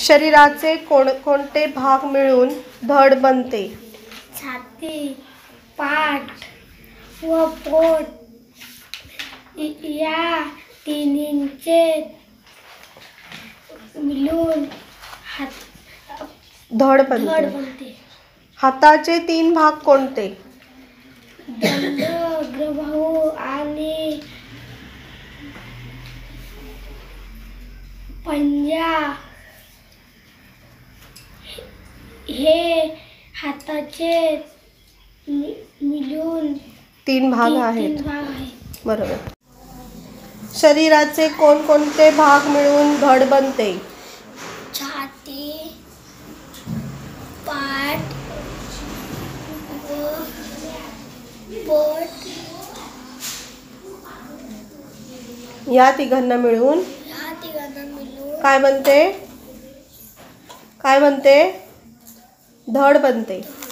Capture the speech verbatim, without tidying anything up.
शरीराचे कोणकोणते भाग मिळून धड बनते? छाती, पाठ व पोट या तिन्हींचे मिळून हात धड धड बनते. बनते. हाताचे तीन भाग कोणते? दंड, अग्रबाहू आणि पंजा हे हाताचे मिळून तीन भाग तीन आहेत. भाग आहेत. बरोबर. शरीराचे कोणकोणते भाग मिळून धड बनते? छाती, पाठ व पोट या तिघांना मिळून या तिघांना मिळून काय बनते? काय बनते? धड बनते.